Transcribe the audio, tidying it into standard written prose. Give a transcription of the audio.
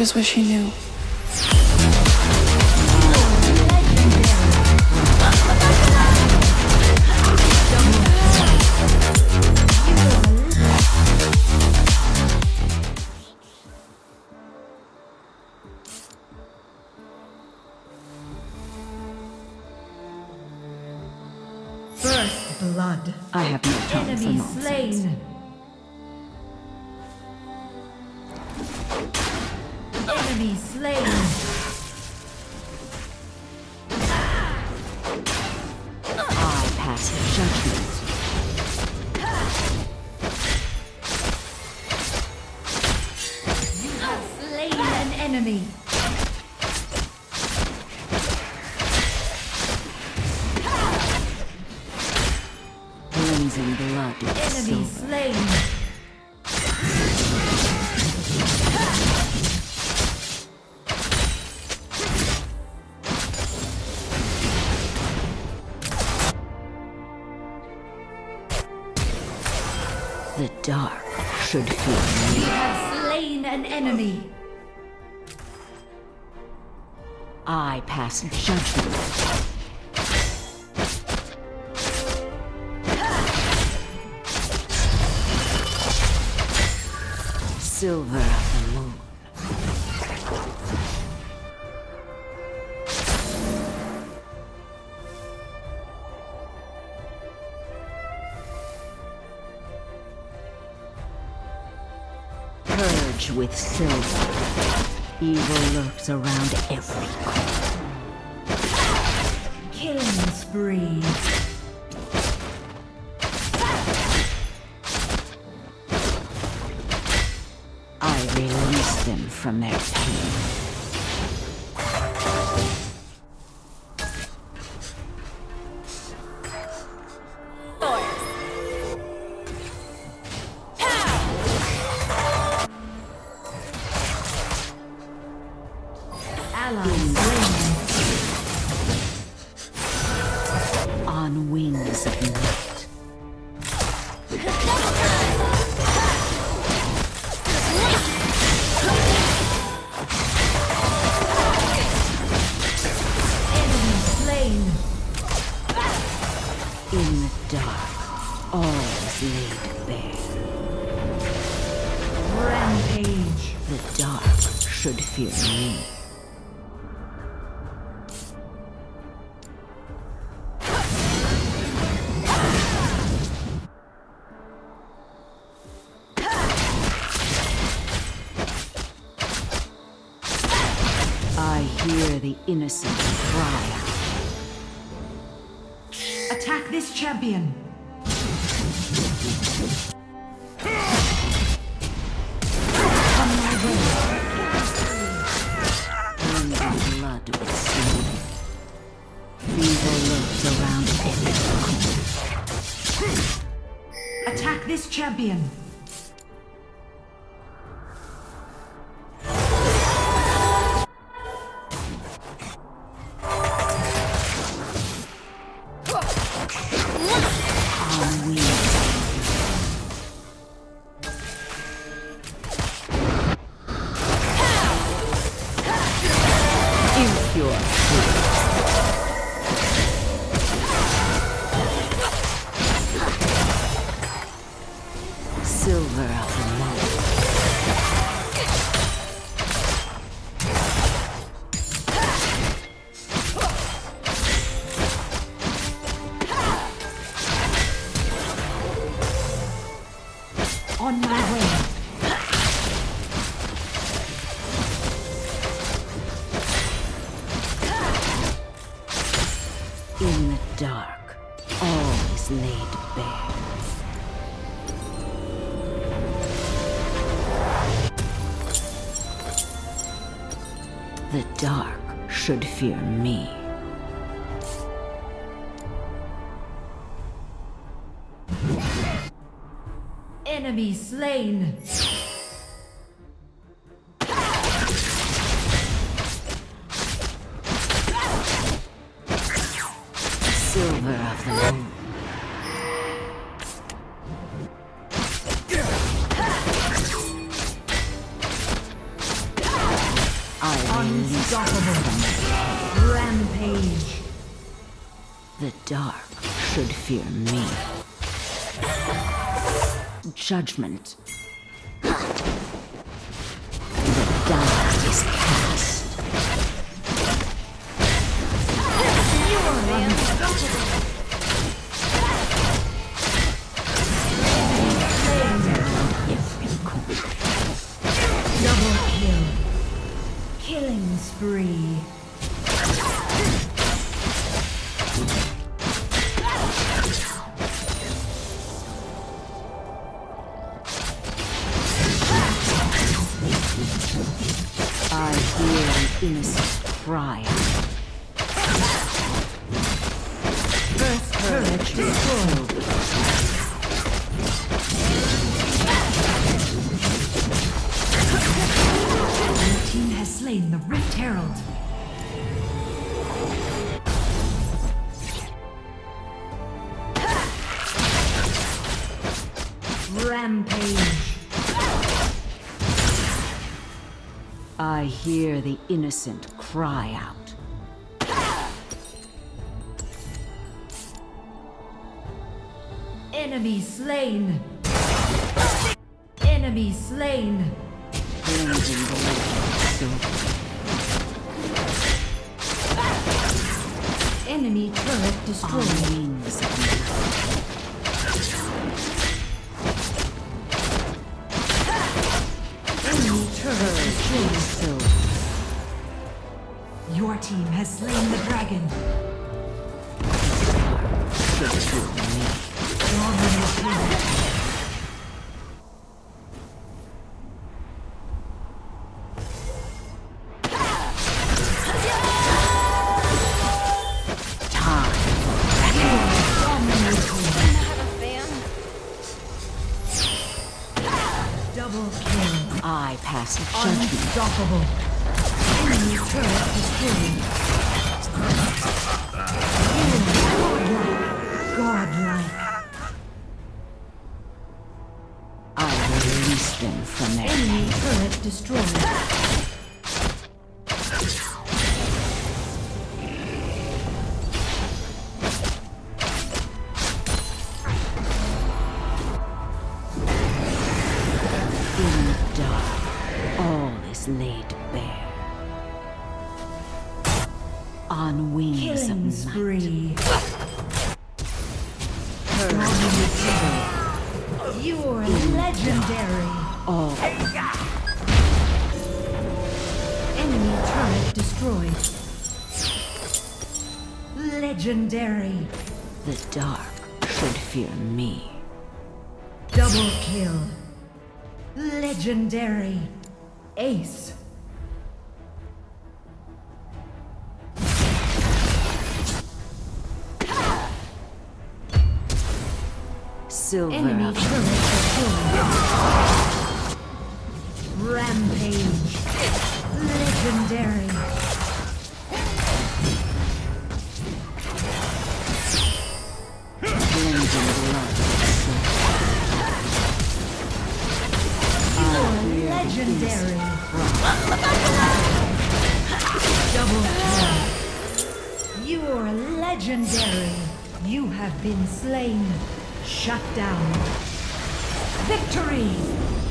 just wish he knew. First blood. I have no time for Enemy nonsense. slain. Enemy slain. I pass judgment. You have slain an enemy. Cleansing blood with Enemy silver. slain. The dark should fear me. You have slain an enemy. I pass judgment. Silver of the moon. Purge with silver. Evil lurks around every corner. Killing spree. I release them from their pain. Ally slain. On wings of night. Enemy slain. In the dark, all is laid bare. Rampage. The dark should fear me. I hear the innocent cry out. Attack this champion. On my way. Cleansing blood with silver. Evil lurks around every corner. Attack this champion. On wings. Impure fruits. Silver of the moon. On my way. In the dark, all is laid bare. The dark should fear me. Enemy slain. Silver of the moon. I release Unstoppable. Rampage. The dark should fear me. Judgment. The die is cast. You are unstoppable. Every corner. Double kill. Killing spree. I hear an innocent cry. First turret destroyed. Your team has slain the Rift Herald. Rampage. I hear the innocent cry out. Enemy slain. Enemy slain. Blazing blade. Enemy turret On destroyed. wings of night. Enemy turret destroyed. Silver. Your team has slain the dragon. Should fear me. Dominating. Time. Double kill. I pass judgment. Unstoppable. Enemy turret destroyed. Godlike. I release them from their Enemy turret destroyed. In the dark, all is laid bare. On wings Killing of night. spree. You're legendary. All Enemy turret destroyed. Legendary. the dark should fear me. Double kill. Legendary. Ace. Silver Enemy up. turret destroyed. Rampage. Legendary. Blazing blood. You're legendary. Double kill. You're legendary. You have been slain. Shut down. Victory!